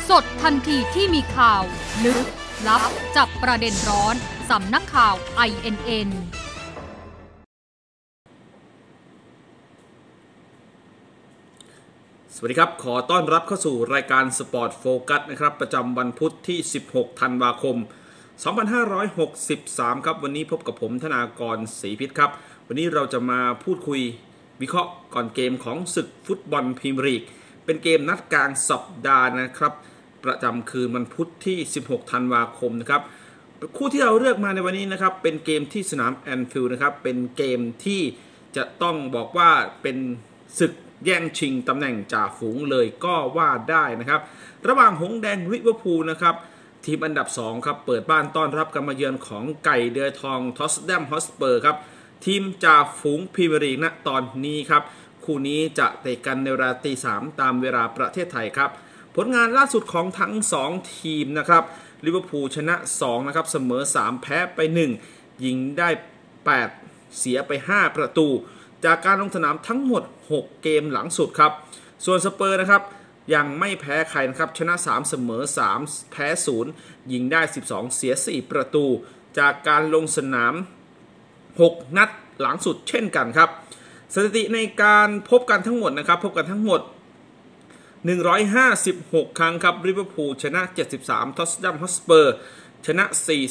สดทันทีที่มีข่าวลึกลับจับประเด็นร้อนสำนักข่าว INN สวัสดีครับขอต้อนรับเข้าสู่รายการสปอร์ตโฟกัสนะครับประจำวันพุธที่16ธันวาคม2563ครับวันนี้พบกับผมธนากรศรีพิษครับวันนี้เราจะมาพูดคุยวิเคราะห์ก่อนเกมของศึกฟุตบอลพรีเมียร์ลีกเป็นเกมนัดกลางสัปดาห์นะครับประจำคืนวันพุธที่16ธันวาคมนะครับคู่ที่เราเลือกมาในวันนี้นะครับเป็นเกมที่สนามแอนฟิลด์นะครับเป็นเกมที่จะต้องบอกว่าเป็นศึกแย่งชิงตำแหน่งจ่าฝูงเลยก็ว่าได้นะครับระหว่างหงส์แดงลิเวอร์พูลนะครับทีมอันดับ2ครับเปิดบ้านต้อนรับการมาเยือนของไก่เดือยทองท็อตแนมฮอตสเปอร์ครับทีมจ่าฝูงพรีเมียร์ลีกณตอนนี้ครับคู่นี้จะเตะกันในเวลาตี 3ตามเวลาประเทศไทยครับผลงานล่าสุดของทั้ง2ทีมนะครับลิเวอร์พูลชนะ2นะครับเสมอ3แพ้ไป1ยิงได้8เสียไป5ประตูจากการลงสนามทั้งหมด6เกมหลังสุดครับส่วนสเปอร์นะครับยังไม่แพ้ใครนะครับชนะ3เสมอ3แพ้0ยิงได้12เสีย4ประตูจากการลงสนาม6นัดหลังสุดเช่นกันครับสถิติในการพบกันทั้งหมดนะครับพบกันทั้งหมด156ครั้งครับลิเวอร์พูลชนะ73ท็อตแนมฮอตสเปอร์ชนะ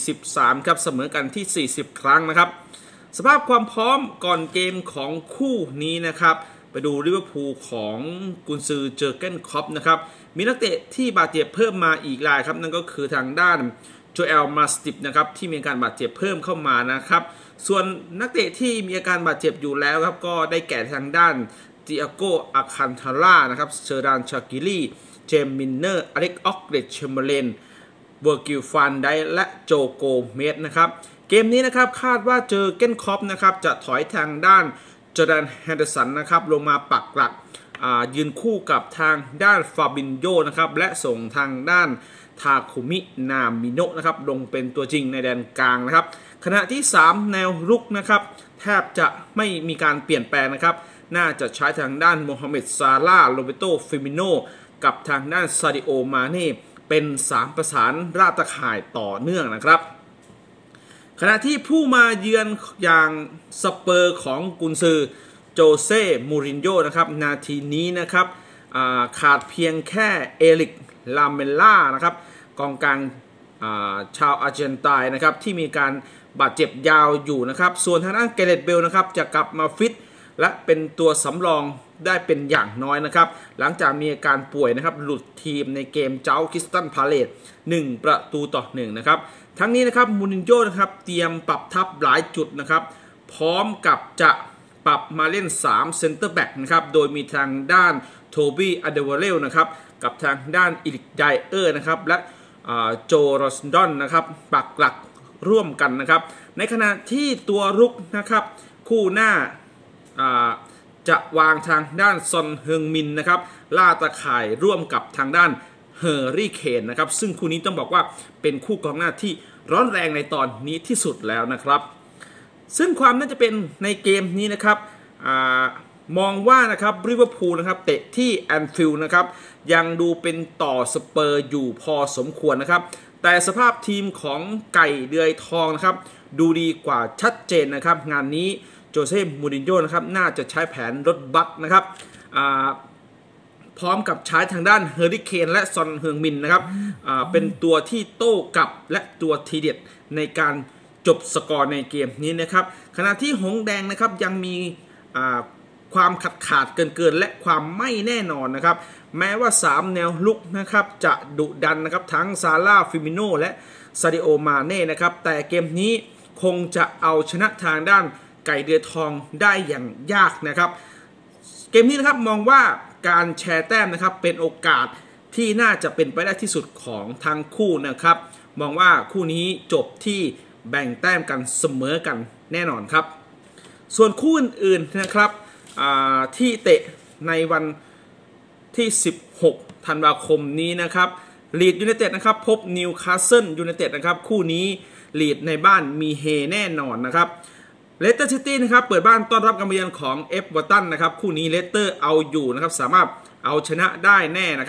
43ครับเสมอกันที่40ครั้งนะครับสภาพความพร้อมก่อนเกมของคู่นี้นะครับไปดูลิเวอร์พูลของกุนซือเจอร์เก้นคล็อปนะครับมีนักเตะที่บาดเจ็บเพิ่มมาอีกรายครับนั่นก็คือทางด้านโจเอลมาสติปนะครับที่มีการบาดเจ็บเพิ่มเข้ามานะครับส่วนนักเตะที่มีอาการบาดเจ็บอยู่แล้วครับก็ได้แก่ทางด้านติอาโกอาคันทาร่านะครับเชอร์ดานชากิลีเจมมินเนอร์อเล็กออกเดชเชมเบอร์เลนเวอร์กิลฟันไดและโจโกเมสนะครับเกมนี้นะครับคาดว่าเจอเก้นคล็อปนะครับจะถอยทางด้านจอร์แดนแฮนเดอร์สันนะครับลงมาปักหลักยืนคู่กับทางด้านฟาบินโญนะครับและส่งทางด้านทาคุมินามิโนะนะครับลงเป็นตัวจริงในแดนกลางนะครับขณะที่3แนวรุกนะครับแทบจะไม่มีการเปลี่ยนแปลงนะครับน่าจะใช้ทางด้านโมฮัมเหม็ดซาลาห์โรเบโตฟิมิโนกับทางด้านซาดิโอมาเน่เป็น3ประสานราตะข่ายต่อเนื่องนะครับขณะที่ผู้มาเยือนอย่างสเปอร์ของกุนซือโจเซ่มูรินโญ่นะครับนาทีนี้นะครับขาดเพียงแค่เอริกลาเมลล่านะครับกองกลางชาวอาร์เจนตินานะครับที่มีการบาดเจ็บยาวอยู่นะครับส่วนทางด้านเกเรตเบลนะครับจะกลับมาฟิตและเป็นตัวสำรองได้เป็นอย่างน้อยนะครับหลังจากมีอาการป่วยนะครับหลุดทีมในเกมเจ้าคริสตัลพาเลซ1ประตูต่อ1นะครับทั้งนี้นะครับมูรินโญ่นะครับเตรียมปรับทัพหลายจุดนะครับพร้อมกับจะปรับมาเล่น3เซนเตอร์แบ็กนะครับโดยมีทางด้านโทบี้อเดวาเรลนะครับกับทางด้านอิริกไดเออร์นะครับและโจโรสดอนนะครับปักหลักร่วมกันนะครับในขณะที่ตัวรุกนะครับคู่หน้าจะวางทางด้านซอนเฮิงมินนะครับล่าตะข่ายร่วมกับทางด้านเฮอร์รี่เคนนะครับซึ่งคู่นี้ต้องบอกว่าเป็นคู่กองหน้าที่ร้อนแรงในตอนนี้ที่สุดแล้วนะครับซึ่งความน่าจะเป็นในเกมนี้นะครับมองว่านะครับลิเวอร์พูลนะครับเตะที่แอนฟิลด์นะครับยังดูเป็นต่อสเปอร์อยู่พอสมควรนะครับแต่สภาพทีมของไก่เดือยทองนะครับดูดีกว่าชัดเจนนะครับงานนี้โจเซ่มูรินโญ่นะครับน่าจะใช้แผนรถบัสนะครับพร้อมกับใช้ทางด้านเฮอร์รี่เคนและซอนเฮิงมินนะครับเป็นตัวที่โต้กลับและตัวทีเด็ดในการจบสกอร์ในเกมนี้นะครับขณะที่หงส์แดงนะครับยังมีความขาดเกินและความไม่แน่นอนนะครับแม้ว่า3แนวลุกนะครับจะดุดันนะครับทั้งซาร่าฟิมิโนและซาดิโอมาเน่นะครับแต่เกมนี้คงจะเอาชนะทางด้านไก่เดือยทองได้อย่างยากนะครับเกมนี้นะครับมองว่าการแชร์แต้มนะครับเป็นโอกาสที่น่าจะเป็นไปได้ที่สุดของทั้งคู่นะครับมองว่าคู่นี้จบที่แบ่งแต้มกันเสมอกันแน่นอนครับส่วนคู่อื่นๆนะครับที่เตะในวันที่16ธันวาคมนี้นะครับลีดยูไนเต็ดนะครับพบนิวคาสเซิลยูไนเต็ดนะครับคู่นี้ลีดในบ้านมีเฮแน่นอนนะครับเลสเตอร์ซิตี้นะครับเปิดบ้านต้อนรับการมาเยือนของเอฟเวอร์ตันนะครับคู่นี้เลสเตอร์เอาอยู่นะครับสามารถเอาชนะได้แน่นะครับ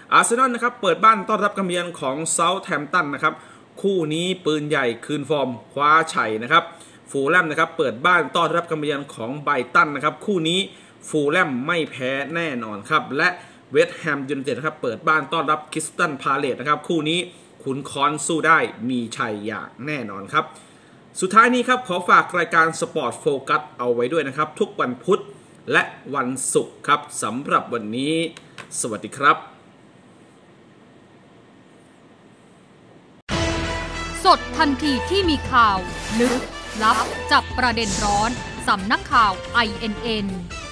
อาร์เซนอลนะครับเปิดบ้านต้อนรับการเยือนของเซาท์แฮมป์ตันนะครับคู่นี้ปืนใหญ่คืนฟอร์มคว้าชัยนะครับฟูลแลมนะครับเปิดบ้านต้อนรับการเยือนของไบรตันนะครับคู่นี้ฟูลแลมไม่แพ้แน่นอนครับและเวสต์แฮมยูไนเต็ดนะครับเปิดบ้านต้อนรับคริสตัลพาเลซนะครับคู่นี้ขุนค้อนสู้ได้มีชัยอย่างแน่นอนครับสุดท้ายนี้ครับขอฝากรายการสปอร์ตโฟกัสเอาไว้ด้วยนะครับทุกวันพุธและวันศุกร์ครับสำหรับวันนี้สวัสดีครับสดทันทีที่มีข่าวลึกลับจับประเด็นร้อนสำนักข่าว INN